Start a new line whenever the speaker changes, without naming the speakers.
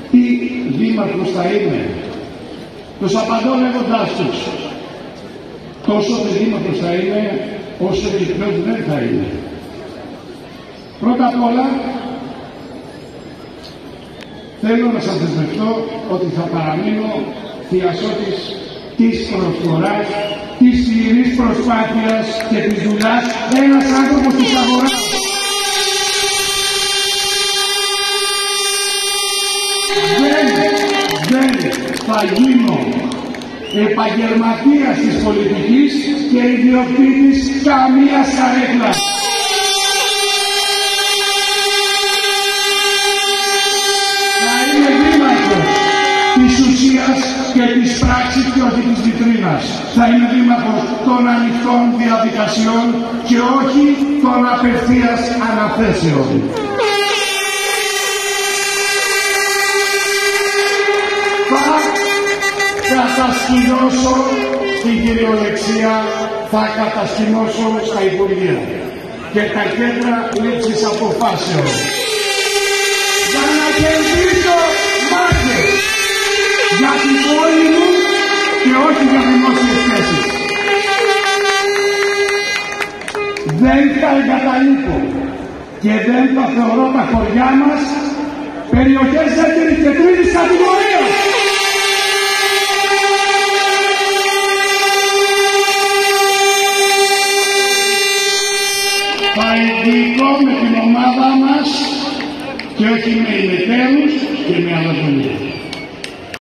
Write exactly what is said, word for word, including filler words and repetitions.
τι δήμαρχος θα είναι. Τους απαντώ λέγοντάς τους, τόσο τι δήμαρχος θα είναι, όσο και ποιος δεν θα είναι. Πρώτα απ' όλα, θέλω να σας δεσμευτώ ότι θα παραμείνω θειασότης της προσφοράς, της σκληρής προσπάθειας και της δουλειάς, ένας άνθρωπος της αγοράς. Δεν, δεν θα γίνω επαγγελματίας της πολιτικής και ιδιοκτήτης καμίας καρέκλας. Θα είμαι δήμαρχος της ουσίας και της πράξης και όχι της βιτρίνας. Θα είμαι δήμαρχος των ανοιχτών διαδικασιών και όχι των απευθείας αναθέσεων. Θα κατασκηνώσω στην κυριολεξία, θα κατασκηνώσω στα Υπουργεία και τα κέντρα λήψης αποφάσεων. Για να κερδίσω μάχες για την πόλη μου και όχι για δημόσιες θέσεις. Δεν θα εγκαταλείπω και δεν θα θεωρώ τα χωριά μας περιοχές δεύτερης και τρίτης κατηγορίας. Θα εγγυηθώ με την ομάδα μας και όχι με ημετέρους και με αναδομία.